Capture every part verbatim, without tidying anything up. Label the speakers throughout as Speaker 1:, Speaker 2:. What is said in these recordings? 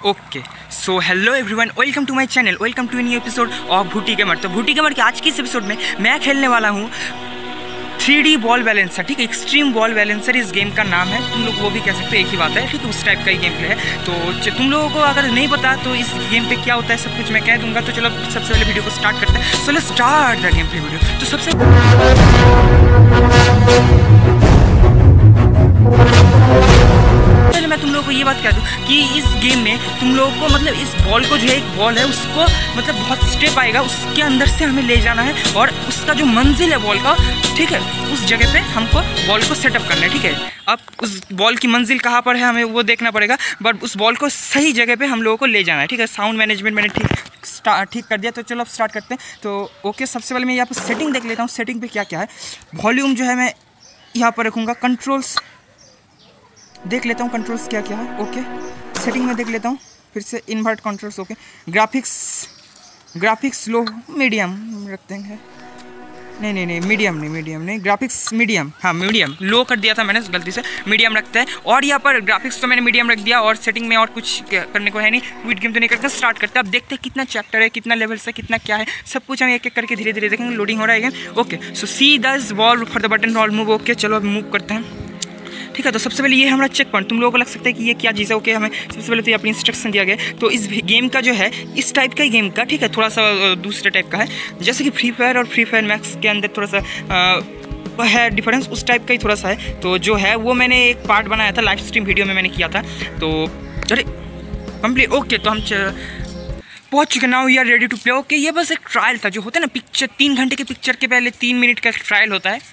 Speaker 1: Okay so hello everyone, welcome to my channel, welcome to new episode of Bhooti gamer. तो Bhooti gamer के आज के इस एपिसोड में मैं खेलने वाला हूँ थ्री डी बॉल बैलेंसर। ठीक है, एक्सट्रीम बॉल बैलेंसर इस गेम का नाम है। तुम लोग वो भी कह सकते हो, एक ही बात है। ठीक है, उस टाइप का ही गेम प्ले है। तो तुम लोगों को अगर नहीं पता तो इस गेम पे क्या होता है सब कुछ मैं कह दूंगा। तो चलो सबसे पहले वीडियो को स्टार्ट करते हैं। So let's start the game play video. तो सबसे पहले मैं तुम लोगों को ये बात कह दूं कि इस गेम में तुम लोगों को मतलब इस बॉल को जो है, एक बॉल है उसको मतलब बहुत स्टेप आएगा, उसके अंदर से हमें ले जाना है और उसका जो मंजिल है बॉल का, ठीक है, उस जगह पे हमको बॉल को सेटअप करना है। ठीक है, अब उस बॉल की मंजिल कहाँ पर है हमें वो देखना पड़ेगा, बट उस बॉल को सही जगह पे हम लोगों को ले जाना है। ठीक है, साउंड मैनेजमेंट मैंने ठीक ठीक कर दिया। तो चलो अब स्टार्ट करते हैं। तो ओके, सबसे पहले मैं यहाँ पर सेटिंग देख लेता हूँ, सेटिंग पे क्या क्या है। वॉल्यूम जो है मैं यहाँ पर रखूँगा, कंट्रोल्स देख लेता हूँ, कंट्रोल्स क्या क्या है। ओके, सेटिंग में देख लेता हूँ फिर से, invert controls. Okay, graphics graphics low medium रखते हैं, नहीं नहीं नहीं मीडियम नहीं मीडियम नहीं ग्राफिक्स मीडियम, हाँ मीडियम, लो कर दिया था मैंने गलती से, मीडियम रखते हैं। और यहाँ पर ग्राफिक्स तो मैंने मीडियम रख दिया और सेटिंग में और कुछ करने को है नहीं, क्विट गेम तो नहीं करते। स्टार्ट करते हैं, अब देखते हैं कितना चैप्टर है, कितना लेवल्स है, कितना क्या है, सब कुछ हम एक एक करके धीरे धीरे देखेंगे। लोडिंग हो रहा है game. Okay, so see this wall for the button all move. Okay, चलो अब मूव करते हैं। ठीक है, तो सबसे पहले ये हमारा चेक पॉइंट। तुम लोगों को लग सकता है कि ये क्या चीज़ है। ओके, हमें सबसे पहले तो ये अपनी इंस्ट्रक्शन दिया गया। तो इस गेम का जो है, इस टाइप का गेम का, ठीक है, थोड़ा सा दूसरे टाइप का है। जैसे कि फ्री फायर और फ्री फायर मैक्स के अंदर थोड़ा सा आ, है डिफरेंस, उस टाइप का ही थोड़ा सा है। तो जो है वो मैंने एक पार्ट बनाया था, लाइव स्ट्रीम वीडियो में मैंने किया था। तो अरे कंप्लीट। ओके, तो हम पहुँच चुके, now we are ready to play. Okay, ये बस एक ट्रायल था, जो होता है ना पिक्चर, तीन घंटे के पिक्चर के पहले तीन मिनट का ट्रायल होता है,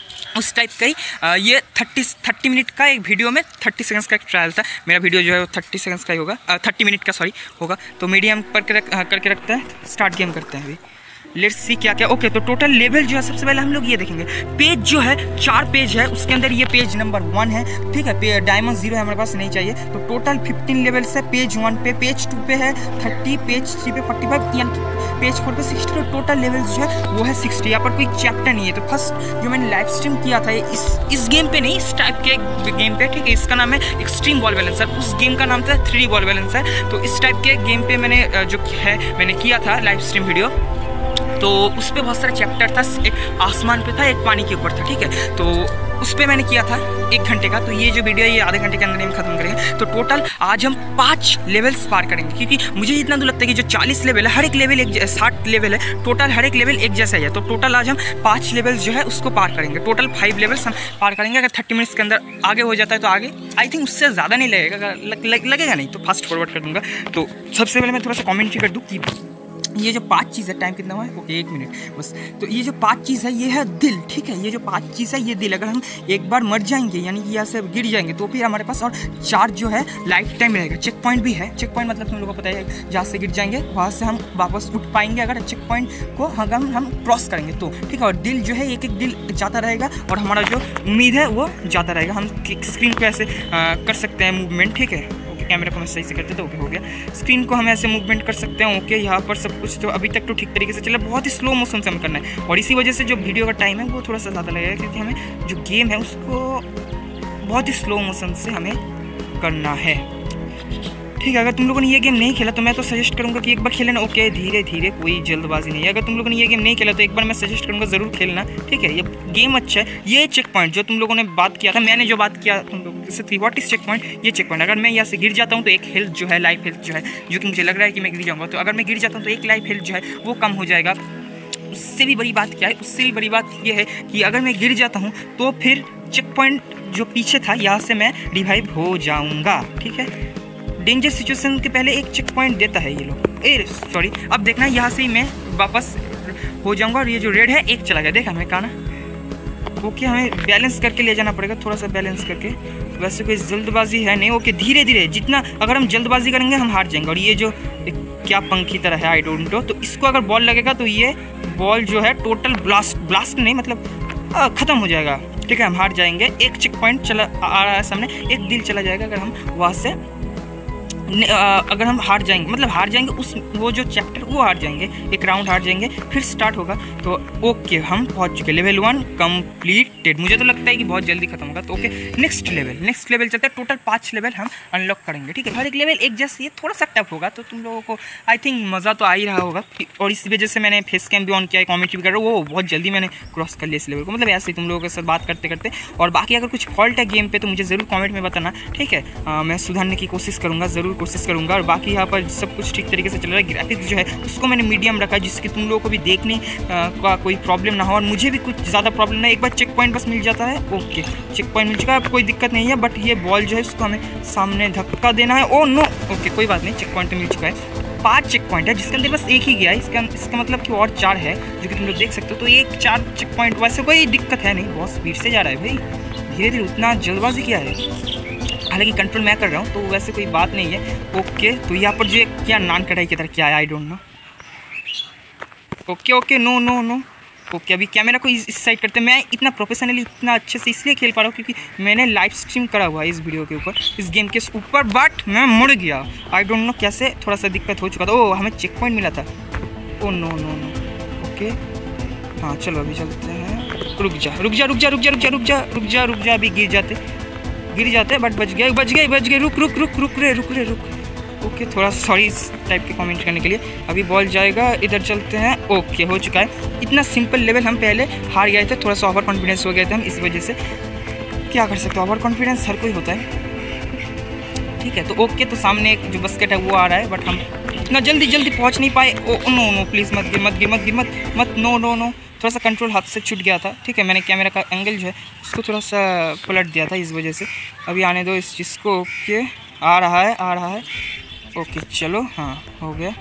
Speaker 1: उस टाइप का ही ये थर्टी थर्टी मिनट का एक वीडियो में थर्टी सेकंड्स का एक ट्रायल था। मेरा वीडियो जो है वो थर्टी सेकंड्स का ही होगा, थर्टी मिनट का सॉरी होगा। तो मीडियम पर करके रखते हैं, स्टार्ट गेम करते हैं अभी। लेट्स सी क्या क्या। ओके, तो टोटल लेवल जो है सबसे पहले हम लोग ये देखेंगे। पेज जो है चार पेज है, उसके अंदर ये पेज नंबर वन है। ठीक है, डायमंड जीरो है हमारे पास, नहीं चाहिए। तो टोटल फिफ्टीन लेवल्स है। पेज वन पे, पेज टू पे है थर्टी, पेज थ्री पे फोर्टी फाइव, यानी पेज फोर पे सिक्सटी। तो टोटल लेवल्स जो है वो है सिक्सटी। यहाँ पर कोई चैप्टर नहीं है। तो फर्स्ट जो मैंने लाइव स्ट्रीम किया था इस इस गेम पे नहीं, इस टाइप के गेम पे, ठीक है, इसका नाम है एक्सट्रीम बॉल बैलेंसर। उस गेम का नाम था थ्री डी बॉल बैलेंसर। तो इस टाइप के गेम पे मैंने जो है मैंने किया था लाइव स्ट्रीम वीडियो। तो उस पर बहुत सारा चैप्टर था, एक आसमान पे था, एक पानी के ऊपर था। ठीक है, तो उस पर मैंने किया था एक घंटे का। तो ये जो वीडियो है ये आधे घंटे के अंदर हम खत्म करेंगे। तो टोटल आज हम पाँच लेवल्स पार करेंगे, क्योंकि मुझे इतना तो लगता है कि जो चालीस लेवल है, हर एक लेवल एक साठ लेवल है, टोटल हर एक लेवल एक जैसा ही है। तो टोटल आज हम पाँच लेवल्स जो है उसको पार करेंगे। टोटल फाइव लेवल्स हम पार करेंगे। अगर थर्टी मिनट्स के अंदर आगे हो जाता है तो आगे, आई थिंक उससे ज़्यादा नहीं लगेगा, लग, लग, लगेगा नहीं तो फास्ट फॉरवर्ड कर दूँगा। तो सबसे पहले मैं थोड़ा सा कॉमेंट्री कर दूँ कि ये जो पांच चीज़ है, टाइम कितना हुआ है? ओके, एक मिनट बस। तो ये जो पांच चीज़ है ये है दिल। ठीक है, ये जो पांच चीज़ है ये दिल। अगर हम एक बार मर जाएंगे, यानी कि यहाँ से गिर जाएंगे, तो फिर हमारे पास और चार जो है लाइफ टाइम रहेगा। चेक पॉइंट भी है। चेक पॉइंट मतलब तुम लोगों को पता है, जहाँ से गिर जाएंगे वहाँ से हम वापस उठ पाएंगे अगर चेक पॉइंट को हम हम क्रॉस करेंगे तो। ठीक है, और दिल जो है एक एक दिल जाता रहेगा और हमारा जो उम्मीद है वो जाता रहेगा। हम स्क्रीन को ऐसे आ, कर सकते हैं मूवमेंट। ठीक है, कैमरा को मैं सही से करते तो ओके हो गया। स्क्रीन को हम ऐसे मूवमेंट कर सकते हैं। ओके, यहाँ पर सब कुछ तो अभी तक तो ठीक तरीके से चला, बहुत ही स्लो मोशन से हमें करना है। और इसी वजह से जो वीडियो का टाइम है वो थोड़ा सा ज़्यादा लगेगा, क्योंकि हमें जो गेम है उसको बहुत ही स्लो मोशन से हमें करना है। ठीक है, अगर तुम लोगों ने ये गेम नहीं खेला तो मैं तो सजेस्ट करूंगा कि एक बार खेलना। ओके, धीरे धीरे, कोई जल्दबाजी नहीं है। अगर तुम लोगों ने ये गेम नहीं खेला तो एक बार मैं सजेस्ट करूंगा ज़रूर खेलना। ठीक है, ये गेम अच्छा है। ये चेक पॉइंट जो तुम लोगों ने बात किया था, मैंने जो बात किया तुम लोगों से थी, व्हाट इज चेक पॉइंट, ये चेक पॉइंट। अगर मैं यहाँ से गिर जाता हूँ तो एक हेल्थ जो है, लाइफ हेल्थ जो है, जो कि मुझे लग रहा है कि मैं गिर जाऊँगा, तो अगर मैं गिर जाता हूँ तो एक लाइफ हेल्थ जो है वो कम हो जाएगा। उससे भी बड़ी बात क्या है, उससे भी बड़ी बात यह है कि अगर मैं गिर जाता हूँ तो फिर चेक पॉइंट जो पीछे था यहाँ से मैं रिवाइव हो जाऊँगा। ठीक है, डेंजर सिचुएशन के पहले एक चेक पॉइंट देता है ये लोग। ए सॉरी, अब देखना यहाँ से ही मैं वापस हो जाऊंगा और ये जो रेड है एक चला गया, देखा मैं कहा ना। ओके, हमें बैलेंस करके ले जाना पड़ेगा, थोड़ा सा बैलेंस करके। वैसे कोई जल्दबाजी है नहीं। ओके, धीरे धीरे, जितना अगर हम जल्दबाजी करेंगे हम हार जाएंगे। और ये जो क्या पंखी तरह है, आई डोंट नो, तो इसको अगर बॉल लगेगा तो ये बॉल जो है टोटल ब्लास्ट ब्लास्ट नहीं मतलब ख़त्म हो जाएगा। ठीक है, हम हार जाएंगे। एक चेक पॉइंट चला आ रहा है सामने, एक दिल चला जाएगा अगर हम वहाँ से अगर हम हार जाएंगे, मतलब हार जाएंगे उस वो जो चैप्टर वो हार जाएंगे, एक राउंड हार जाएंगे, फिर स्टार्ट होगा। तो ओके हम पहुंच चुके, लेवल वन कंप्लीटेड। मुझे तो लगता है कि बहुत जल्दी खत्म होगा। तो okay next level, next level चलते हैं। टोटल पाँच लेवल हम अनलॉक करेंगे, ठीक है। हर एक लेवल एक जैसे, ये थोड़ा सा टफ होगा, तो तुम लोगों को आई थिंक मज़ा तो आ ही रहा होगा। और इस वजह से मैंने फेस कैम भी ऑन किया है, कॉमेंट्री भी कर रहा हूँ। वो बहुत जल्दी मैंने क्रॉस कर लिया इस लेवल को, मतलब ऐसे ही तुम लोगों के साथ बात करते करते। और बाकी अगर कुछ फॉल्ट है गेम पे तो मुझे ज़रूर कॉमेंट में बताना, ठीक है। आ, मैं सुधारने की कोशिश करूँगा, ज़रूर कोशिश करूँगा। और बाकी यहाँ पर सब कुछ ठीक तरीके से चल रहा है। ग्राफिक्स जो है उसको मैंने मीडियम रखा है, जिससे तुम लोगों को भी देखने का कोई प्रॉब्लम ना हो और मुझे भी कुछ ज़्यादा प्रॉब्लम ना। एक बार चेक पॉइंट बस मिल जाता है, ओके चेक पॉइंट मिल चुका है, अब कोई दिक्कत नहीं है। बट ये बॉल जो है उसको हमें सामने धक्का देना है। ओ नो, ओके कोई बात नहीं, चेक पॉइंट तो मिल चुका है। पांच चेक पॉइंट है, जिसके अंदर बस एक ही गया है। इसका इसका मतलब कि और चार है, जो कि तुम लोग देख सकते हो। तो एक चार चेक पॉइंट, वैसे कोई दिक्कत है नहीं, बहुत स्पीड से जा रहा है भाई, धीरे धीरे, उतना जल्दबाजी क्या है। हालांकि कंट्रोल मैं कर रहा हूँ तो वैसे कोई बात नहीं है। ओके तो यहाँ पर जो क्या नान कढ़ाई की तरह क्या है, I don't know. Okay okay no no no okay अभी कैमरा को इस, इस साइड करते हैं। मैं इतना प्रोफेशनली इतना अच्छे से इसलिए खेल पा रहा हूँ क्योंकि मैंने लाइव स्ट्रीम करा हुआ है इस वीडियो के ऊपर, इस गेम के ऊपर। बट मैं मुड़ गया, आई डोंट नो कैसे, थोड़ा सा दिक्कत हो चुका था। ओ हमें चेक पॉइंट मिला था। Oh no no no okay हाँ चलो अभी चलते हैं। रुक जा रुक जा रुक जा रुक जा रुक जा रुक जा रुक जा रुक जा अभी गिर जाते गिर जाते बट बच गए बच गए बच गए रुक रुक रुक रुक रे रुक रे रुक। ओके थोड़ा सॉरी इस टाइप के कमेंट करने के लिए। अभी बॉल जाएगा, इधर चलते हैं। ओके हो चुका है। इतना सिंपल लेवल हम पहले हार गए थे, थोड़ा सा ओवर कॉन्फिडेंस हो गए थे हम, इस वजह से। क्या कर सकते हैं, ओवर कॉन्फिडेंस हर कोई होता है, ठीक है। तो ओके तो सामने एक जो बास्केट है वो आ रहा है, बट हम इतना जल्दी जल्दी पहुँच नहीं पाए। ओ नो नो प्लीज़ मत गिर मत गिर मत गिर मत मत नो नो नो थोड़ा सा कंट्रोल हाथ से छूट गया था, ठीक है। मैंने कैमरा का एंगल जो है उसको थोड़ा सा पलट दिया था, इस वजह से। अभी आने दो इस चीज़ को। ओके आ रहा है आ रहा है ओके चलो हाँ हो गया।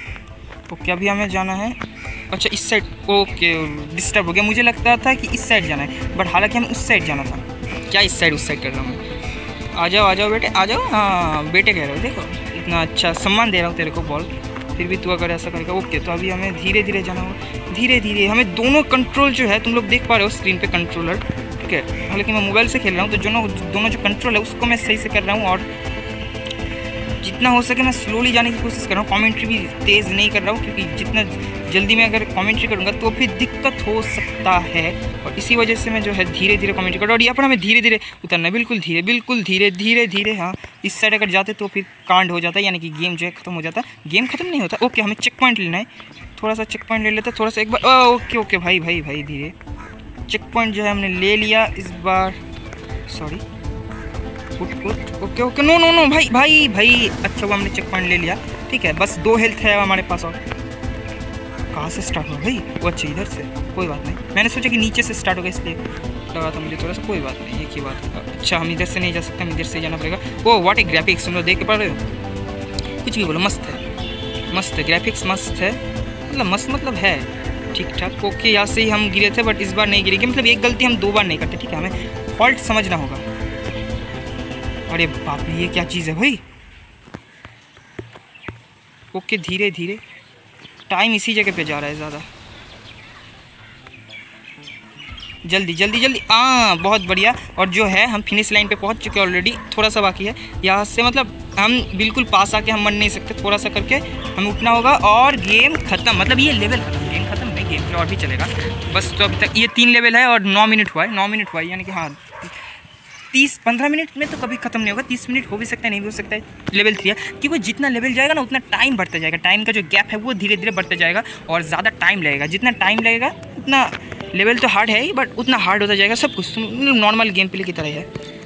Speaker 1: ओके अभी हमें जाना है, अच्छा इस साइड। ओके डिस्टर्ब हो गया, मुझे लगता था कि इस साइड जाना है, बट हालांकि हमें उस साइड जाना था। क्या इस साइड उस साइड कर रहा हूँ मैं। आ जाओ आ जाओ बेटे आ जाओ। हाँ बेटे कह रहे हो, देखो इतना अच्छा सम्मान दे रहा हूँ तेरे को बॉल, फिर भी तू अगर ऐसा करेगा। ओके तो अभी हमें धीरे धीरे जाना होगा, धीरे धीरे। हमें दोनों कंट्रोल जो है तुम लोग देख पा रहे हो स्क्रीन पे कंट्रोलर, ठीक है। हालांकि मैं मोबाइल से खेल रहा हूँ, तो दोनों दोनों जो कंट्रोल है उसको मैं सही से कर रहा हूँ। और जितना हो सके मैं स्लोली जाने की कोशिश कर रहा हूँ, कमेंट्री भी तेज़ नहीं कर रहा हूँ, क्योंकि जितना जल्दी मैं अगर कमेंट्री करूँगा तो फिर दिक्कत हो सकता है। और इसी वजह से मैं जो है धीरे धीरे कमेंट्री कर रहा हूँ। और यहाँ पर हमें धीरे धीरे उतरना है, बिल्कुल धीरे बिल्कुल धीरे धीरे धीरे। हाँ इस साइड अगर जाते तो फिर कांड हो जाता है, यानी कि गेम जो है ख़त्म हो जाता है। गेम ख़त्म नहीं होता। ओके हमें चेक पॉइंट लेना है, थोड़ा सा चेक पॉइंट ले लेते थोड़ा सा एक बार। ओके ओके भाई भाई भाई धीरे। चेक पॉइंट जो है हमने ले लिया इस बार, सॉरी उठ उठ। Okay okay no no no भाई भाई भाई अच्छा वो हमने चेक पॉइंट ले लिया, ठीक है। बस दो हेल्थ है हमारे पास। और कहाँ से स्टार्ट हुआ भाई, वो अच्छा इधर से, कोई बात नहीं। मैंने सोचा कि नीचे से स्टार्ट होगा इसलिए लगा था मुझे थोड़ा सा, कोई बात नहीं एक ही बात होगा। अच्छा हम इधर से नहीं जा सकते, हम इधर से जाना पड़ेगा। ओ व्हाट ए ग्राफिक्स, तुम लोग देख पा रहे हो, कुछ भी बोलो मस्त है मस्त है ग्राफिक्स मस्त है, मतलब मस्त मतलब है ठीक ठाक। ओके यहाँ से ही हम गिरे थे, बट इस बार नहीं गिरेंगे, मतलब एक गलती हम दो बार नहीं करते, ठीक है। हमें फॉल्ट समझना होगा। अरे बाप रे ये क्या चीज़ है भाई। ओके धीरे धीरे, टाइम इसी जगह पे जा रहा है ज़्यादा, जल्दी जल्दी जल्दी। हाँ बहुत बढ़िया। और जो है हम फिनिश लाइन पे पहुंच चुके हैं ऑलरेडी, थोड़ा सा बाकी है यहाँ से, मतलब हम बिल्कुल पास आके हम मर नहीं सकते, थोड़ा सा करके हमें उठना होगा और गेम ख़त्म। मतलब ये लेवल ख़त्म, गेम ख़त्म नहीं, गेम प्ले और भी चलेगा बस। तो अभी तक ये तीन लेवल है और नौ मिनट हुआ है, नौ मिनट हुआ है, यानी कि हाँ तीस पंद्रह मिनट में तो कभी खत्म नहीं होगा। तीस मिनट हो भी सकता है, नहीं भी हो सकता है। लेवल थ्री है, क्योंकि जितना लेवल जाएगा ना उतना टाइम बढ़ता जाएगा, टाइम का जो गैप है वो धीरे धीरे बढ़ता जाएगा और ज़्यादा टाइम लगेगा। जितना टाइम लगेगा उतना लेवल तो हार्ड है ही, बट उतना हार्ड होता जाएगा सब कुछ, नॉर्मल गेम प्ले की तरह है।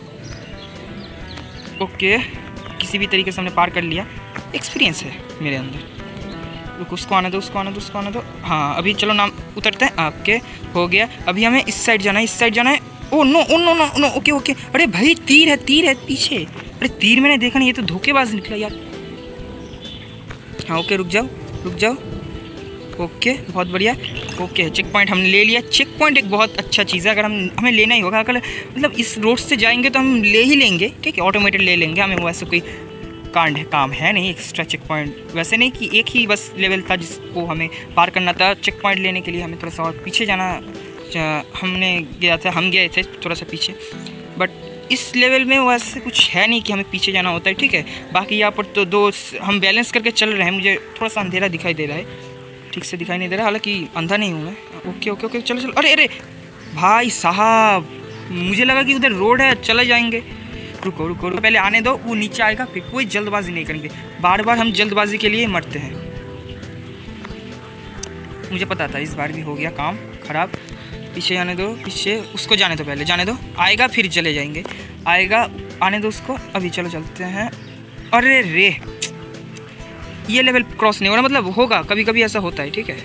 Speaker 1: ओके किसी भी तरीके से हमने पार कर लिया, एक्सपीरियंस है मेरे अंदर। रुक उसको आने दो उसको आने दो उसको आने दो। हाँ अभी चलो नाम उतरते हैं आपके, हो गया। अभी हमें इस साइड जाना है, इस साइड जाना है। Oh no oh no no no okay okay. अरे भाई तीर है तीर है पीछे, अरे तीर मैंने देखा नहीं, ये तो धोखेबाज निकला यार। हाँ ओके रुक जाओ रुक जाओ। ओके बहुत बढ़िया। ओके चेक पॉइंट हमने ले लिया। चेक पॉइंट एक बहुत अच्छा चीज़ है, अगर हम हमें लेना ही होगा, अगर मतलब इस रोड से जाएंगे तो हम ले ही लेंगे, ठीक है, ऑटोमेटेड ले लेंगे। हमें वैसे कोई कांड है काम है नहीं एक्स्ट्रा चेक पॉइंट, वैसे नहीं कि एक ही बस लेवल था जिसको हमें पार करना था। चेक पॉइंट लेने के लिए हमें थोड़ा सा और पीछे जाना, हमने गया था हम गए थे थोड़ा सा पीछे, बट इस लेवल में वैसे कुछ है नहीं कि हमें पीछे जाना होता है, ठीक है। बाकी यहाँ पर तो दो हम बैलेंस करके चल रहे हैं। मुझे थोड़ा सा अंधेरा दिखाई दे रहा है, ठीक से दिखाई नहीं दे रहा, हालांकि अंधा नहीं हूँ मैं। ओके ओके ओके चलो चलो। अरे अरे भाई साहब, मुझे लगा कि उधर रोड है, चले जाएंगे। रुको रुको रुको, पहले आने दो, वो नीचे आएगा, फिर कोई जल्दबाजी नहीं करेंगे। बार बार हम जल्दबाजी के लिए मरते हैं। मुझे पता था इस बार भी हो गया काम खराब। पीछे आने दो, पीछे उसको जाने दो, पहले जाने दो, आएगा फिर चले जाएंगे। आएगा, आने दो उसको, अभी चलो चलते हैं। अरे रे, ये लेवल क्रॉस नहीं हो रहा, मतलब होगा, कभी कभी ऐसा होता है, ठीक है।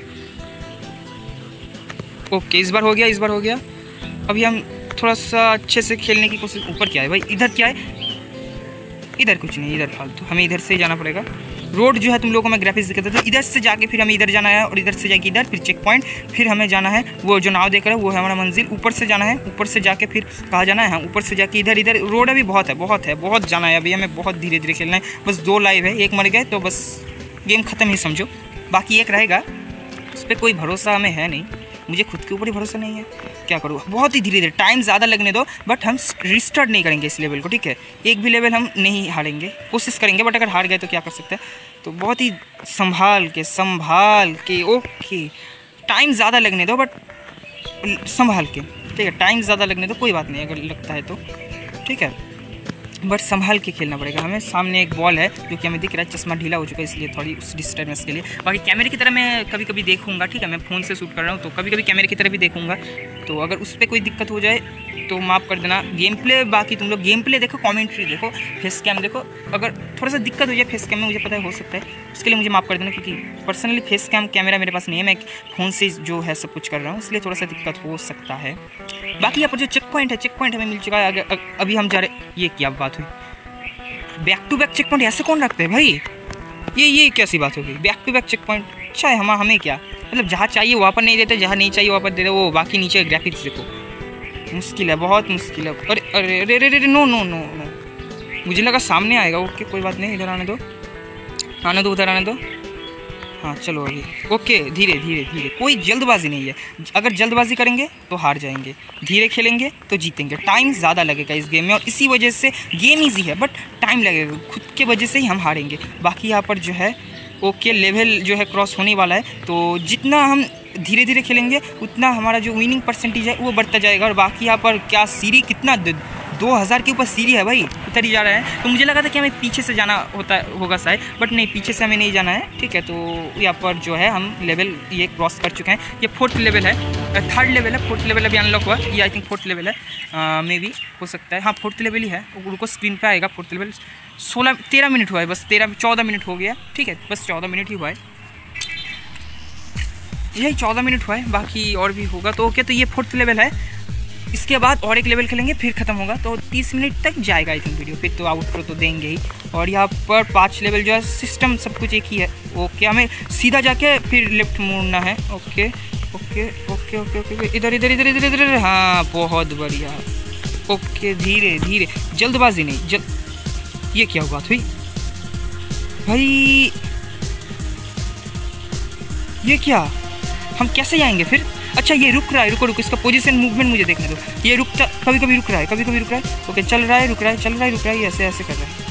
Speaker 1: ओके, इस बार हो गया, इस बार हो गया। अभी हम थोड़ा सा अच्छे से खेलने की कोशिश। ऊपर क्या है भाई, इधर क्या है? इधर कुछ नहीं, इधर फालतू, हमें इधर से जाना पड़ेगा। रोड जो है तुम लोगों को मैं ग्राफिक्स दिखाता था, इधर से जाके फिर हमें इधर जाना है, और इधर से जाके इधर, फिर चेक पॉइंट, फिर हमें जाना है वो जो नाव देख रहा है वो है हमारा मंजिल। ऊपर से जाना है, ऊपर से जाके फिर कहाँ जाना है? हाँ, ऊपर से जाके इधर इधर। रोड अभी बहुत है, बहुत है, बहुत जाना है अभी हमें, बहुत धीरे धीरे खेलना है। बस दो लाइव है, एक मर गए तो बस गेम ख़त्म ही समझो। बाकी एक रहेगा, उस पर कोई भरोसा हमें है नहीं, मुझे खुद के ऊपर ही भरोसा नहीं है। क्या करूँ, बहुत ही धीरे धीरे, टाइम ज़्यादा लगने दो, बट हम रिस्टार्ट नहीं करेंगे इस लेवल को, ठीक है। एक भी लेवल हम नहीं हारेंगे, कोशिश करेंगे, बट अगर हार गए तो क्या कर सकते हैं। तो बहुत ही संभाल के संभाल के। ओके, टाइम ज़्यादा लगने दो, बट संभाल के, ठीक है। टाइम ज़्यादा लगने दो, कोई बात नहीं अगर लगता है तो, ठीक है, बट संभाल के खेलना पड़ेगा हमें। सामने एक बॉल है जो कि हमें दिख रहा है, चश्मा ढीला हो चुका है इसलिए थोड़ी उस डिस्टर्बेंस के लिए। बाकी कैमरे की तरह मैं कभी कभी देखूंगा, ठीक है, मैं फ़ोन से शूट कर रहा हूँ तो कभी कभी कैमरे की तरह भी देखूंगा, तो अगर उस पर कोई दिक्कत हो जाए तो माफ़ कर देना। गेम प्ले, बाकी तुम लोग गेम प्ले देखो, कॉमेंट्री देखो, फेस कैम देखो। अगर थोड़ा सा दिक्कत हो जाए फेस कैम में, मुझे पता है हो सकता है, उसके लिए मुझे माफ़ कर देना, क्योंकि पर्सनली फेस कैम कैमरा मेरे पास नहीं है, मैं फ़ोन से जो है सब कुछ कर रहा हूँ, इसलिए थोड़ा सा दिक्कत हो सकता है। बाकी यहाँ पर जो चेक पॉइंट है, चेक पॉइंट हमें मिल चुका है। अगर अभी हम जा रहे, ये क्या बात हुई, back to back checkpoint ऐसे कौन रखते हैं भाई? ये ये कैसी बात होगी, back to back checkpoint? अच्छा है, हम हमें क्या मतलब, जहाँ चाहिए वहाँ पर नहीं देते, जहाँ नहीं चाहिए वहाँ पर देते। वो बाकी नीचे ग्राफिक्स देखो, मुश्किल है, बहुत मुश्किल है। अरे अरे अरे अरे नो नो नो नो, मुझे लगा सामने आएगा। ओके कोई बात नहीं, इधर आने दो, आने दो, उधर आने दो। हाँ चलो अभी, ओके, धीरे धीरे धीरे, कोई जल्दबाजी नहीं है। अगर जल्दबाजी करेंगे तो हार जाएंगे, धीरे खेलेंगे तो जीतेंगे। टाइम ज़्यादा लगेगा इस गेम में, और इसी वजह से गेम इजी है बट टाइम लगेगा, खुद के वजह से ही हम हारेंगे। बाकी यहाँ पर जो है ओके, लेवल जो है क्रॉस होने वाला है, तो जितना हम धीरे धीरे खेलेंगे उतना हमारा जो विनिंग परसेंटेज है वो बढ़ता जाएगा। और बाकी यहाँ पर क्या सीढ़ी, कितना दो हज़ार के ऊपर सीढ़ी है भाई, उतर ही जा रहा है। तो मुझे लगा था कि हमें पीछे से जाना होता होगा शायद, बट नहीं, पीछे से हमें नहीं जाना है, ठीक है। तो यहाँ पर जो है हम लेवल ये क्रॉस कर चुके हैं। ये फोर्थ लेवल है, थर्ड लेवल है, फोर्थ लेवल अभी अनलॉक हुआ, ये आई थिंक फोर्थ लेवल है, मे बी हो सकता है, हाँ फोर्थ लेवल ही है। उनको स्क्रीन पे आएगा फोर्थ लेवल। सोलह तेरह मिनट हुआ है, बस तेरह चौदह मिनट हो गया, ठीक है, बस चौदह मिनट ही हुआ है, यही चौदह मिनट हुआ है, बाकी और भी होगा। तो ओके, तो ये फोर्थ लेवल है, इसके बाद और एक लेवल खेलेंगे फिर ख़त्म होगा, तो तीस मिनट तक जाएगा आई थिंक वीडियो, फिर तो आउटरो तो देंगे ही। और यहाँ पर पांच लेवल जो है, सिस्टम सब कुछ एक ही है। ओके, हमें सीधा जाके फिर लेफ्ट मुड़ना है। Okay okay okay okay okay, इधर इधर इधर इधर इधर, हाँ बहुत बढ़िया। ओके, धीरे धीरे, जल्दबाजी नहीं, जल्द। ये क्या बात हुई भाई, ये क्या, हम कैसे जाएंगे फिर? अच्छा ये रुक रहा है, रुको रुको, इसका पोजीशन मूवमेंट मुझे देखने दो। ये रुकता, कभी कभी रुक रहा है, कभी कभी रुक रहा है। ओके, चल रहा है, रुक रहा है, चल रहा है, रुक रहा है, ऐसे ऐसे कर रहा है।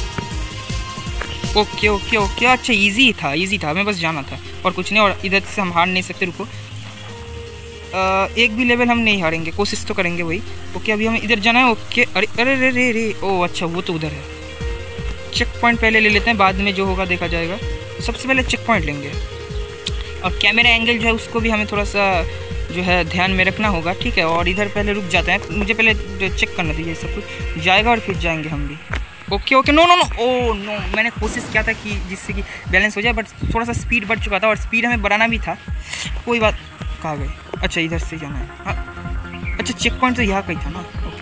Speaker 1: ओके ओके ओके, अच्छा इजी था, इजी था, हमें बस जाना था और कुछ नहीं। और इधर से हम हार नहीं सकते, रुको, आ, एक भी लेवल हम नहीं हारेंगे, कोशिश तो करेंगे वही। ओके, अभी हमें इधर जाना है। ओके, अरे अरे अरे अरे अरे, ओ अच्छा वो तो उधर है। चेक पॉइंट पहले ले लेते हैं, बाद में जो होगा देखा जाएगा। सबसे पहले चेक पॉइंट लेंगे, और कैमरा एंगल जो है उसको भी हमें थोड़ा सा जो है ध्यान में रखना होगा, ठीक है। और इधर पहले रुक जाते हैं, मुझे पहले चेक करना दीजिए, सब कुछ जाएगा और फिर जाएंगे हम भी। Okay okay, no no no, oh no, मैंने कोशिश किया था कि जिससे कि बैलेंस हो जाए, बट थोड़ा सा स्पीड बढ़ चुका था और स्पीड हमें बढ़ाना भी था। कोई बात, कहाँ गए? अच्छा इधर से जाना है, हाँ अच्छा, चेक पॉइंट तो यहाँ कहीं था ना। ओके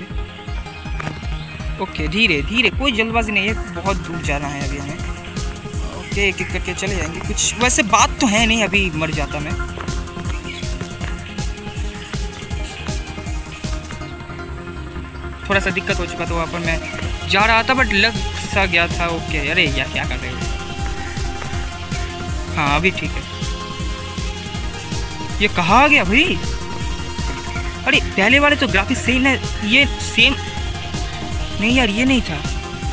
Speaker 1: ओके, धीरे धीरे, कोई जल्दबाजी नहीं है, बहुत दूर जाना है अभी हमें। ओके, एक एक करके चले जाएंगे, कुछ वैसे बात तो है नहीं, अभी मर जाता मैं। थोड़ा सा दिक्कत हो चुका था वहाँ पर, मैं जा रहा था बट लग सा गया था। ओके, अरे यार क्या कर रहे हो? हाँ अभी ठीक है। ये कहाँ आ गया भाई? अरे पहले वाले तो ग्राफिक्स सेम है, ये सेम नहीं यार ये नहीं था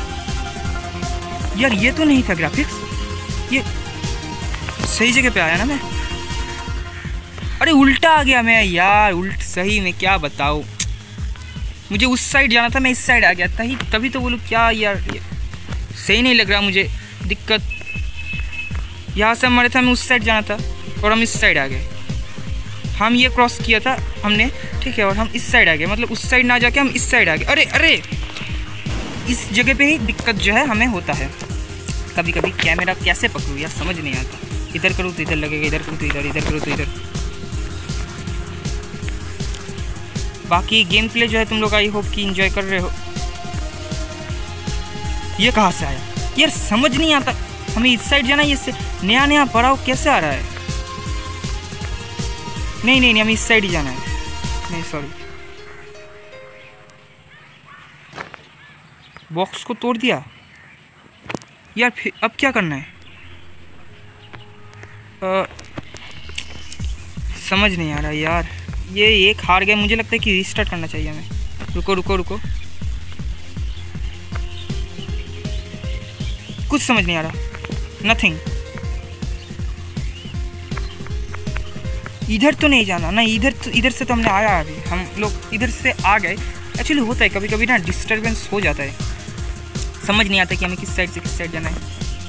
Speaker 1: यार, ये तो नहीं था ग्राफिक्स। ये सही जगह पे आया ना मैं? अरे उल्टा आ गया मैं यार, उल्ट सही में क्या बताऊँ, मुझे उस साइड जाना था, मैं इस साइड आ गया तभी तभी तो बोलूँ क्या यार, ये सही नहीं लग रहा मुझे। दिक्कत यहाँ से हमारे था, हमें उस साइड जाना था और हम इस साइड आ गए। हम ये क्रॉस किया था हमने, ठीक है, और हम इस साइड आ गए, मतलब उस साइड ना जाके हम इस साइड आ गए। अरे अरे इस जगह पे ही दिक्कत जो है हमें होता है कभी कभी। कैमरा कैसे पकड़ूँ यार, समझ नहीं आता। इधर करूँ तो इधर लगेगा, इधर करूँ तो इधर, इधर करूँ तो इधर। बाकी गेम प्ले जो है तुम लोग आई होप कि एंजॉय कर रहे हो। ये कहाँ से आया यार, समझ नहीं आता। हमें इस साइड जाना है, ये नया नया पड़ा हो कैसे आ रहा है? नहीं नहीं नहीं, हमें इस साइड ही जाना है। नहीं सॉरी, बॉक्स को तोड़ दिया यार, फिर अब क्या करना है? आ, समझ नहीं आ रहा यार। ये एक हार गए, मुझे लगता है कि रीस्टार्ट करना चाहिए हमें। रुको रुको रुको, कुछ समझ नहीं आ रहा, नथिंग। इधर तो नहीं जाना ना, इधर तो, इधर से तो हमने आया, अभी हम लोग इधर से आ गए। एक्चुअली होता है कभी कभी ना, डिस्टर्बेंस हो जाता है, समझ नहीं आता कि हमें किस साइड से किस साइड जाना है।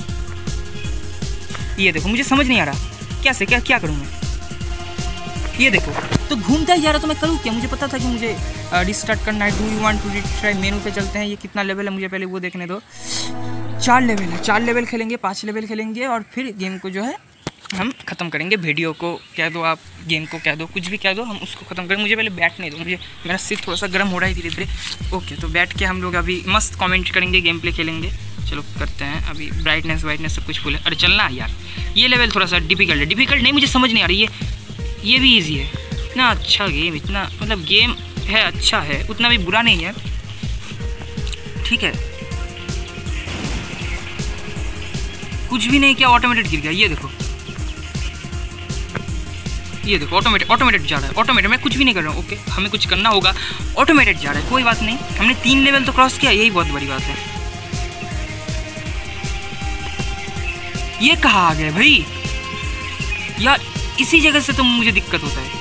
Speaker 1: ये देखो मुझे समझ नहीं आ रहा कैसे, क्या क्या करूँ मैं? ये देखो तो घूमता ही जा रहा, तो मैं करूँ क्या? मुझे पता था कि मुझे रिस्टार्ट करना है। Do you want to retry? Menu पे चलते हैं। ये कितना लेवल है मुझे पहले वो देखने दो। चार लेवल है, चार लेवल खेलेंगे, पाँच लेवल खेलेंगे और फिर गेम को जो है हम ख़त्म करेंगे। वीडियो को कह दो आप, गेम को कह दो, कुछ भी कह दो, हम उसको ख़त्म करेंगे। मुझे पहले बैठने दो, मुझे मेरा सिर थोड़ा सा गर्म हो रहा है धीरे धीरे। ओके, तो बैठ के हम लोग अभी मस्त कमेंट करेंगे, गेम प्ले खेलेंगे। चलो करते हैं। अभी ब्राइटनेस वाइटनेस सब कुछ फुल है। अरे चलना यार, ये लेवल थोड़ा सा डिफिकल्ट है। डिफिकल्ट नहीं, मुझे समझ नहीं आ रही है। ये भी ईजी है। इतना अच्छा गेम, इतना मतलब गेम है, अच्छा है, उतना भी बुरा नहीं है, ठीक है। कुछ भी नहीं किया, ऑटोमेटेड गिर गया। ये देखो, ये देखो ऑटोमेटेड ऑटोमेटेड जा रहा है। ऑटोमेटेड, मैं कुछ भी नहीं कर रहा हूँ। ओके, हमें कुछ करना होगा। ऑटोमेटेड जा रहा है, कोई बात नहीं। हमने तीन लेवल तो क्रॉस किया, यही बहुत बड़ी बात है। ये कहाँ आ गए भाई यार? इसी जगह से तो मुझे दिक्कत होता है,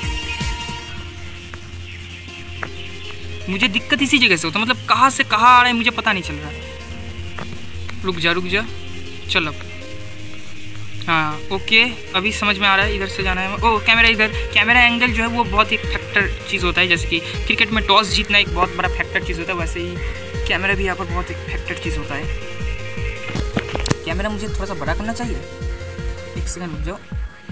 Speaker 1: मुझे दिक्कत इसी जगह से होता है। मतलब कहाँ से कहाँ आ रहा है मुझे पता नहीं चल रहा। रुक जा रुक जा, चल अब। हाँ ओके, अभी समझ में आ रहा है, इधर से जाना है। ओ कैमरा, इधर कैमरा एंगल जो है वो बहुत एक फैक्टर चीज़ होता है। जैसे कि क्रिकेट में टॉस जीतना एक बहुत बड़ा फैक्टर चीज़ होता है, वैसे ही कैमरा भी यहाँ पर बहुत एक फैक्टर चीज़ होता है। कैमरा मुझे थोड़ा सा बड़ा करना चाहिए। एक सेकंड रुक जाओ,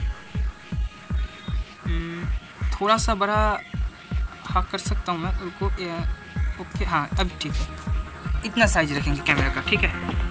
Speaker 1: थोड़ा सा बड़ा हाँ कर सकता हूँ मैं। रुको, ओके हाँ अब ठीक है। इतना साइज रखेंगे कैमरा का, ठीक है।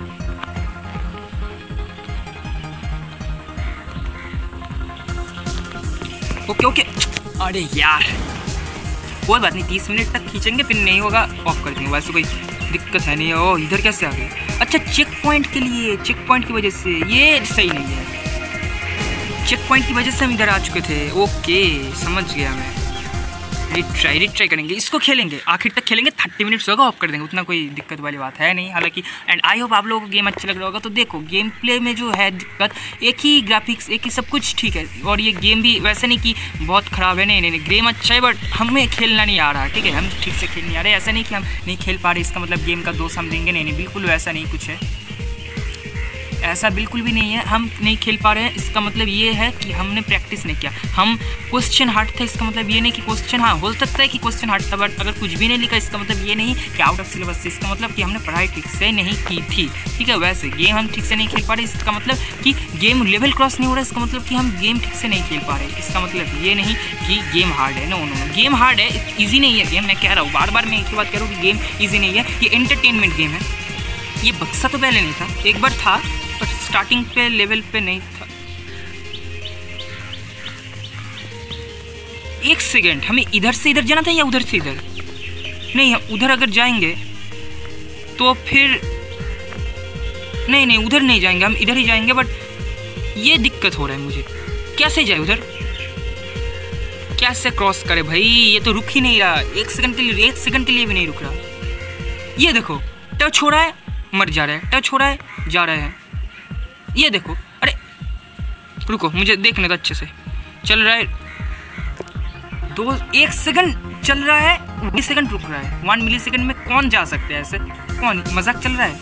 Speaker 1: ओके ओके, अरे यार कोई बात नहीं, तीस मिनट तक खींचेंगे, फिर नहीं होगा ऑफ कर देंगे। वैसे कोई दिक्कत है नहीं। ओ इधर कैसे आ गए? अच्छा, चेक पॉइंट के लिए, चेक पॉइंट की वजह से ये सही नहीं है। चेक पॉइंट की वजह से हम इधर आ चुके थे। ओके समझ गया मैं। रिट्राई रिट्राई करेंगे, इसको खेलेंगे, आखिर तक खेलेंगे। थर्टी मिनट्स होगा, ऑफ कर देंगे, उतना कोई दिक्कत वाली बात है नहीं। हालांकि एंड आई होप आप लोगों को गेम अच्छा लग रहा होगा। तो देखो गेम प्ले में जो है दिक्कत, एक ही ग्राफिक्स, एक ही सब कुछ ठीक है। और ये गेम भी वैसे नहीं कि बहुत ख़राब है, नहीं नहीं नहीं, गेम अच्छा है, बट हमें खेलना नहीं आ रहा, ठीक है। हम ठीक से खेल नहीं आ रहे। ऐसा नहीं कि हम नहीं खेल पा रहे, इसका मतलब गेम का दोष हम देंगे, नहीं नहीं, बिल्कुल वैसा नहीं कुछ है, ऐसा बिल्कुल भी नहीं है। हम नहीं खेल पा रहे हैं, इसका मतलब ये है कि हमने प्रैक्टिस नहीं किया। हम क्वेश्चन हार्ड था, इसका मतलब ये नहीं कि क्वेश्चन, हाँ हो सकता है कि क्वेश्चन हार्ड था, बट अगर कुछ भी नहीं लिखा इसका मतलब ये नहीं कि आउट ऑफ सिलेबस से, इसका मतलब कि हमने पढ़ाई ठीक से नहीं की थी, ठीक है। वैसे गेम हम ठीक से नहीं खेल पा रहे, इसका मतलब कि गेम लेवल क्रॉस नहीं हो रहा, इसका मतलब कि हम गेम ठीक से नहीं खेल पा रहे। इसका मतलब ये नहीं कि गेम हार्ड है, no no no, game hard है, ईजी नहीं है गेम। मैं कह रहा हूँ, बार बार मैं एक ही बात कह रहा हूँ कि गेम ईजी नहीं है, ये एंटरटेनमेंट गेम है। ये बक्सा तो पहले नहीं था, एक बार था बट स्टार्टिंग पे लेवल पे नहीं था। एक सेकेंड, हमें इधर से इधर जाना था या उधर से इधर? नहीं, हम उधर अगर जाएंगे तो फिर नहीं नहीं, उधर नहीं जाएंगे, हम इधर ही जाएंगे। बट ये दिक्कत हो रहा है मुझे, कैसे जाए उधर, कैसे क्रॉस करे भाई? ये तो रुक ही नहीं रहा, एक सेकंड के लिए, एक सेकंड के लिए भी नहीं रुक रहा। ये देखो टच हो रहा है, मर जा रहा है, टच हो रहा है, जा रहा है। ये देखो, अरे रुको मुझे देखने दो अच्छे से। चल रहा है दो एक सेकंड चल रहा है, एक सेकंड रुक रहा है। वन मिली सेकंड में कौन जा सकते हैं ऐसे? कौन? मजाक चल रहा है?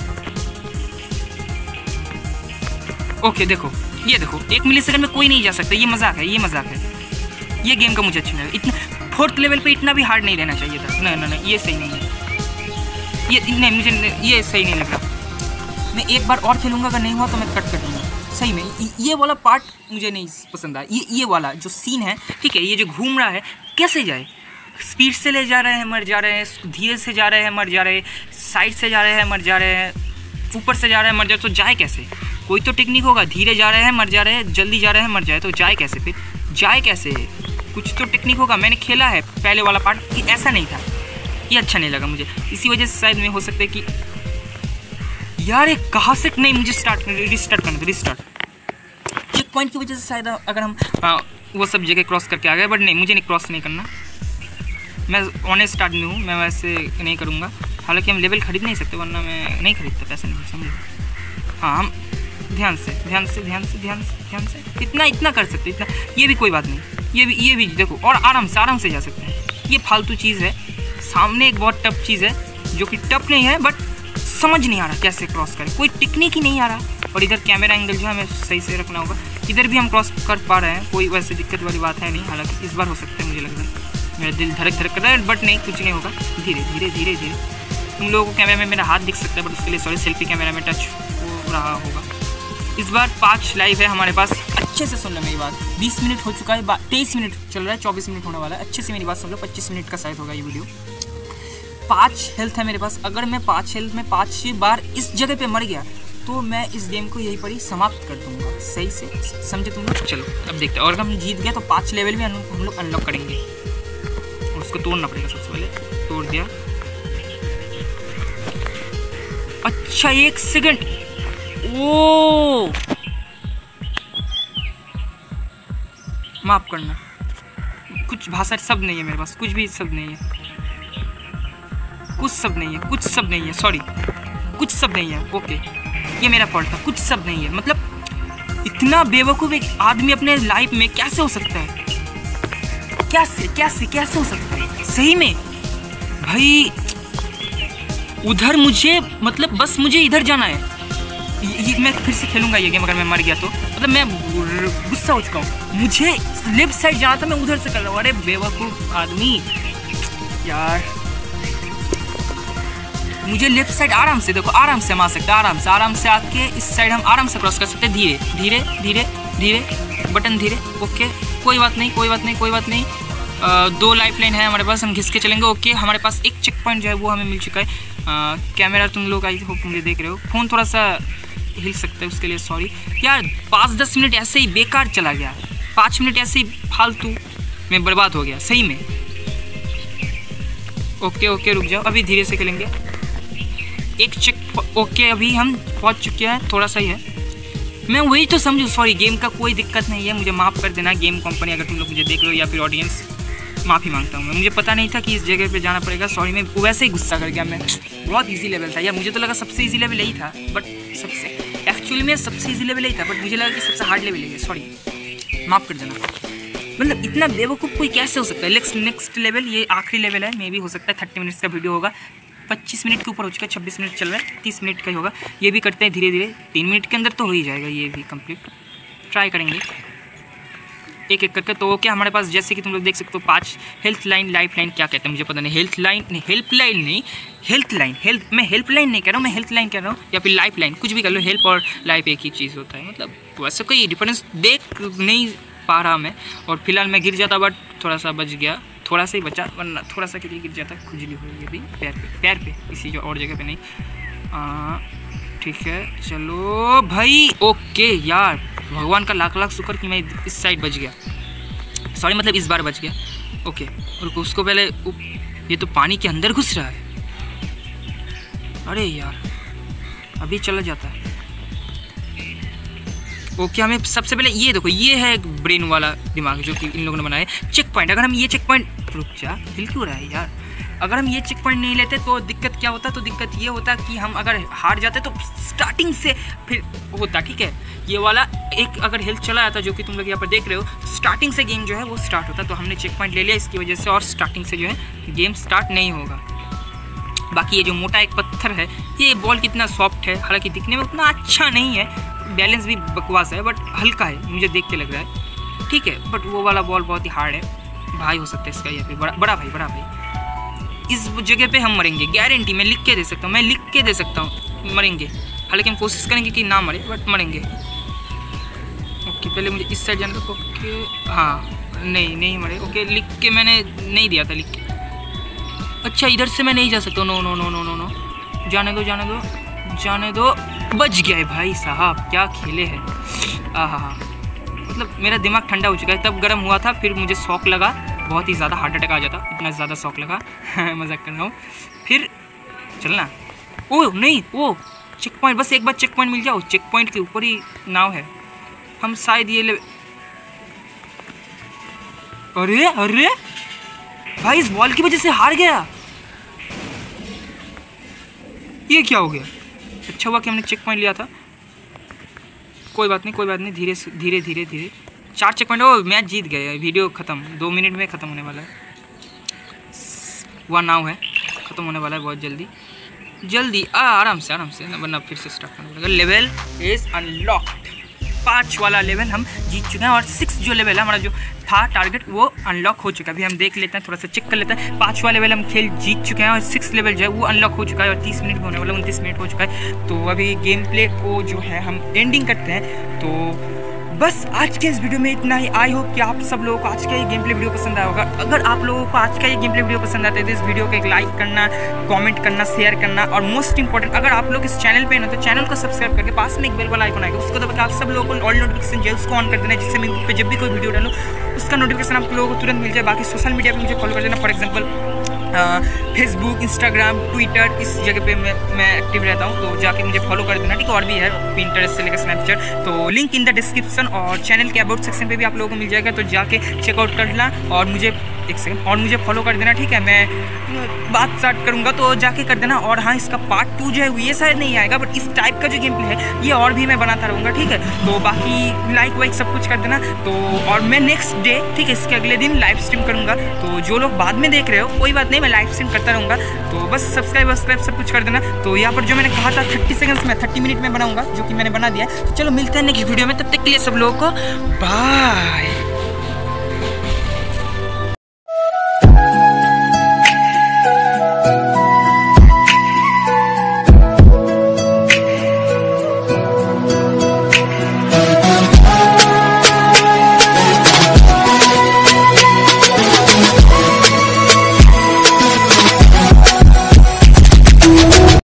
Speaker 1: ओके देखो, ये देखो एक मिली सेकंड में कोई नहीं जा सकता। ये मजाक है, ये मजाक है। ये गेम का मुझे अच्छा नहीं लगा। इतना फोर्थ लेवल पे इतना भी हार्ड नहीं रहना चाहिए था। नहीं नहीं नहीं, ये सही नहीं है। ये नहीं, मुझे ये सही नहीं लग रहा। मैं एक बार और खेलूंगा, अगर नहीं हुआ तो मैं कट कर दूंगा। सही में ये वाला पार्ट मुझे नहीं पसंद आया। ये ये वाला जो सीन है, ठीक है, ये जो घूम रहा है, कैसे जाए? स्पीड से ले जा रहे हैं, मर जा रहे हैं। धीरे से जा रहे हैं, मर जा रहे हैं। साइड से जा रहे हैं, मर जा रहे हैं। ऊपर से जा रहे हैं, मर जा रहे। तो जाए कैसे? कोई तो टेक्निक होगा। धीरे जा रहे हैं, मर जा रहे हैं। जल्दी जा रहे हैं, मर जाए। तो जाए कैसे? फिर जाए कैसे? कुछ तो टेक्निक होगा। मैंने खेला है पहले वाला पार्ट, ये ऐसा नहीं था। ये अच्छा नहीं लगा मुझे। इसी वजह से शायद में हो सकता है कि यार ये कहाँ से नहीं, मुझे स्टार्ट रिस्टार्ट करना था। रिस्टार्ट चेक पॉइंट की वजह से शायद अगर हम आ, वो सब जगह क्रॉस करके आ गए, बट नहीं, मुझे नहीं क्रॉस नहीं करना। मैं ऑन स्टार्ट में हूँ, मैं वैसे नहीं करूँगा। हालांकि हम लेवल खरीद नहीं सकते, वरना मैं नहीं खरीदता, पैसे नहीं, समझे? हाँ, हम ध्यान से ध्यान से ध्यान से ध्यान से ध्यान से इतना इतना कर सकते, इतना। ये भी कोई बात नहीं, ये भी ये भी देखो, और आराम से आराम से जा सकते हैं। ये फालतू चीज़ है। सामने एक बहुत टफ चीज़ है, जो कि टफ नहीं है, बट समझ नहीं आ रहा कैसे क्रॉस करें। कोई टेक्निक ही नहीं आ रहा। और इधर कैमरा एंगल जो है हमें सही से रखना होगा। इधर भी हम क्रॉस कर पा रहे हैं, कोई वैसे दिक्कत वाली बात है नहीं। हालांकि इस बार हो सकता है, मुझे लग रहा है। मेरा दिल धड़क धड़क कर रहा है, बट नहीं, कुछ नहीं होगा। धीरे धीरे धीरे धीरे तुम लोगों को कैमरा में मेरा हाथ दिख सकता है, बट उसके लिए सॉरी, सेल्फी कैमरा में टच हो रहा होगा। इस बार पाँच लाइव है हमारे पास। अच्छे से सुन लो मेरी बात। बीस मिनट हो चुका है, तेईस मिनट चल रहा है, चौबीस मिनट होने वाला है। अच्छे से मेरी बात सुन लो। पच्चीस मिनट का शायद होगा ये वीडियो। पाँच हेल्थ है मेरे पास। अगर मैं पाँच हेल्थ में पाँच बार इस जगह पे मर गया, तो मैं इस गेम को यहीं पर ही समाप्त कर दूंगा। सही से समझे तुम लोग? चलो अब देखते हैं। और अगर हम जीत गए तो पाँच लेवल भी हम लोग अनलॉक करेंगे। उसको तोड़ना पड़ेगा सबसे पहले। तोड़ दिया। अच्छा एक सेकंड, ओ माफ करना, कुछ भाषा शब्द नहीं है मेरे पास, कुछ भी शब्द नहीं है, कुछ शब्द नहीं है, कुछ शब्द नहीं है, सॉरी, कुछ शब्द नहीं है। ओके, ये मेरा फॉल्ट था, कुछ शब्द नहीं है। मतलब इतना बेवकूफ़ एक आदमी अपने लाइफ में कैसे हो सकता है? कैसे कैसे कैसे हो सकता है? सही में भाई, उधर मुझे, मतलब बस मुझे इधर जाना है। ये मैं फिर से खेलूंगा ये गेम अगर मैं मर गया तो। मतलब मैं गुस्सा हो चुका हूँ। मुझे लेफ्ट साइड जाना था, मैं उधर से कर रहा हूँ। अरे बेवकूफ़ आदमी यार, मुझे लेफ्ट साइड आराम से, देखो आराम से हम आ सकते हैं। आराम से आराम से आके इस साइड हम आराम से क्रॉस कर सकते हैं। धीरे धीरे धीरे धीरे, बटन धीरे। ओके, कोई बात नहीं, कोई बात नहीं, कोई बात नहीं। आ, दो लाइफ लाइन है हमारे पास, हम घिस के चलेंगे। ओके, हमारे पास एक चेक पॉइंट जो है वो हमें मिल चुका है। आ, कैमरा तुम लोग आई होप मुझे देख रहे हो। फ़ोन थोड़ा सा हिल सकता है, उसके लिए सॉरी यार। पाँच दस मिनट ऐसे ही बेकार चला गया। पाँच मिनट ऐसे ही फालतू में बर्बाद हो गया, सही में। ओके ओके, रुक जाओ, अभी धीरे से खेलेंगे। एक चेक। ओके, अभी हम पहुंच चुके हैं, थोड़ा सा ही है। मैं वही तो समझूँ, सॉरी, गेम का कोई दिक्कत नहीं है, मुझे माफ़ कर देना गेम कंपनी, अगर तुम लोग मुझे देख रहे हो या फिर ऑडियंस, माफ़ी मांगता हूँ मैं। मुझे पता नहीं था कि इस जगह पे जाना पड़ेगा, सॉरी। मैं वैसे ही गुस्सा कर गया। मैं बहुत इजी लेवल था यार, मुझे तो लगा सबसे इजी लेवल यही था, बट सबसे एक्चुअली में सबसे इजी लेवल यही था, बट मुझे लगा कि सबसे हार्ड लेवल यही है। सॉरी, माफ़ कर देना। मतलब इतना बेवकूफ़ कोई कैसे हो सकता है? नेक्स्ट नेक्स्ट लेवल, ये आखिरी लेवल है। मे भी हो सकता है थर्टी मिनट्स का वीडियो होगा। पच्चीस मिनट के ऊपर हो चुका है, छब्बीस मिनट चल रहा है, तीस मिनट का ही होगा। ये भी करते हैं धीरे धीरे, तीन मिनट के अंदर तो हो ही जाएगा ये भी कंप्लीट। ट्राई करेंगे एक एक करके। तो क्या हमारे पास, जैसे कि तुम लोग देख सकते हो, पांच हेल्थ लाइन, लाइफ लाइन क्या कहते हैं मुझे पता नहीं। हेल्थ लाइन नहीं, हेल्प लाइन नहीं, हेल्थ लाइन। हेल्थ, मैं हेल्प लाइन नहीं कह रहा हूँ, मैं हेल्थ लाइन कह रहा हूँ, या फिर लाइफ लाइन, कुछ भी कर लो। हेल्प और लाइफ एक ही चीज़ होता है। मतलब वैसे कोई डिफरेंस देख नहीं पा रहा मैं। और फिलहाल मैं गिर जाता, बट थोड़ा सा बच गया, थोड़ा सा ही बचा, वरना थोड़ा सा के लिए गिर जाता। खुजली हुई अभी पैर पे, पैर पे, किसी जो और जगह पे नहीं। ठीक है, चलो भाई। ओके यार, भगवान का लाख लाख शुक्र कि मैं इस साइड बच गया। सॉरी, मतलब इस बार बच गया। ओके, और उसको पहले, ये तो पानी के अंदर घुस रहा है। अरे यार, अभी चला जाता है। ओके, हमें सबसे पहले ये देखो, ये है एक ब्रेन वाला दिमाग जो कि इन लोगों ने बनाया है। चेक पॉइंट, अगर हम ये चेक पॉइंट, रुक जा, हिल क्यों रहा है यार? अगर हम ये चेक पॉइंट नहीं लेते तो दिक्कत क्या होता, तो दिक्कत ये होता कि हम अगर हार जाते तो स्टार्टिंग से फिर होता, ठीक है। ये वाला एक अगर हेल्थ चला जाता जो कि तुम लोग यहाँ पर देख रहे हो, स्टार्टिंग से गेम जो है वो स्टार्ट होता। तो हमने चेक पॉइंट ले लिया इसकी वजह से, और स्टार्टिंग से जो है गेम स्टार्ट नहीं होगा। बाकी ये जो मोटा एक पत्थर है, ये बॉल कितना सॉफ्ट है, हालांकि दिखने में उतना अच्छा नहीं है, बैलेंस भी बकवास है, बट हल्का है मुझे देख के लग रहा है, ठीक है। बट वो वाला बॉल बहुत ही हार्ड है, भाई हो सकता है इसका ये पे बड़ा बड़ा भाई बड़ा भाई इस जगह पे हम मरेंगे, गारंटी। मैं लिख के दे सकता हूँ, मैं लिख के दे सकता हूँ मरेंगे। हालांकि हम कोशिश करेंगे कि ना मरे, बट मरेंगे। ओके, पहले मुझे इस साइड जाना था। ओके, हाँ नहीं नहीं मरे। ओके, लिख के मैंने नहीं दिया था, लिख के। अच्छा, इधर से मैं नहीं जा सकता। No no no no no no जाने दो जाने दो जाने दो। बच गए भाई साहब, क्या खेले हैं। आहा, मतलब मेरा दिमाग ठंडा हो चुका है। तब गर्म हुआ था, फिर मुझे शौक लगा, बहुत ही ज़्यादा हार्ट अटैक आ जाता, इतना ज़्यादा शौक लगा। मजाक कर रहा हूँ। फिर चलना। ओह नहीं, वो चेक पॉइंट, बस एक बार चेक पॉइंट मिल जाओ। चेक पॉइंट के ऊपर ही नाव है, हम शायद ये ले। अरे अरे भाई, इस बॉल की वजह से हार गया। ये क्या हो गया? अच्छा हुआ कि हमने चेक पॉइंट लिया था। कोई बात नहीं कोई बात नहीं, धीरे धीरे धीरे धीरे। चार चेक पॉइंट, ओ मैच जीत गए। वीडियो ख़त्म, दो मिनट में ख़त्म होने वाला है। वह नाव है, ख़त्म होने वाला है बहुत जल्दी जल्दी। आ, आराम से आराम से, वरना फिर से स्टार्ट करना पड़ेगा। Level is unlocked. पाँच वाला लेवल हम जीत चुके हैं, और सिक्स जो लेवल है हमारा जो था टारगेट, वो अनलॉक हो चुका है। अभी हम देख लेते हैं, थोड़ा सा चेक कर लेते हैं। पाँचवा लेवल हम खेल जीत चुके हैं, और सिक्स लेवल जो है वो अनलॉक हो चुका है, और तीस मिनट में होने वाला, उनतीस मिनट हो चुका है। तो अभी गेम प्ले को जो है हम एंडिंग करते हैं। तो बस आज के इस वीडियो में इतना ही। आई होप कि आप सब लोगों को आज का ये गेम प्ले वीडियो पसंद आया होगा। अगर आप लोगों को आज का ये गेम प्ले वीडियो पसंद आता है तो इस वीडियो को एक लाइक करना, कमेंट करना, शेयर करना, और मोस्ट इंपॉर्टेंट, अगर आप लोग इस चैनल पे ना तो चैनल को सब्सक्राइब करके पास में एक बेल वाला आइकन आएगा, उसको दबा के आप सब लोगों को ऑल नोटिफिकेशन जो है उसको ऑन कर देना, जिससे मैं यूट्यूब पे जब भी कोई वीडियो डालूँ उसका नोटिफिकेशन आप लोगों को तुरंत मिल जाए। बाकी सोशल मीडिया पर मुझे फॉलो कर देना, for example Facebook, Instagram, Twitter, इस जगह पे मैं मैं एक्टिव रहता हूँ, तो जाके मुझे फॉलो कर देना, ठीक है। और भी है पिंटरेस्ट से लेकर स्नैपचैट, तो लिंक इन द डिस्क्रिप्शन, और चैनल के अबाउट सेक्शन पे भी आप लोगों को मिल जाएगा, तो जाके चेकआउट कर लेना। और मुझे एक सेकंड और मुझे फॉलो कर देना, ठीक है। मैं बात स्टार्ट करूँगा तो जाके कर देना। और हाँ, इसका पार्ट टू जो है ये शायद नहीं आएगा, बट इस टाइप का जो गेम प्ले है ये और भी मैं बनाता रहूँगा, ठीक है। तो बाकी लाइक वाइक सब कुछ कर देना। तो और मैं नेक्स्ट डे, ठीक है, इसके अगले दिन लाइव स्ट्रीम करूँगा। तो जो लोग बाद में देख रहे हो कोई बात नहीं, मैं लाइव स्ट्रीम करता रहूँगा। तो बस सब्सक्राइब वब्सक्राइब सब कुछ कर देना। तो यहाँ पर जो मैंने कहा था थर्टी सेकंड्स में थर्टी मिनट में बनाऊँगा, जो कि मैंने बना दिया। तो चलो मिलते हैं नेक्स्ट वीडियो में, तब तक के लिए सब लोगों को बाय।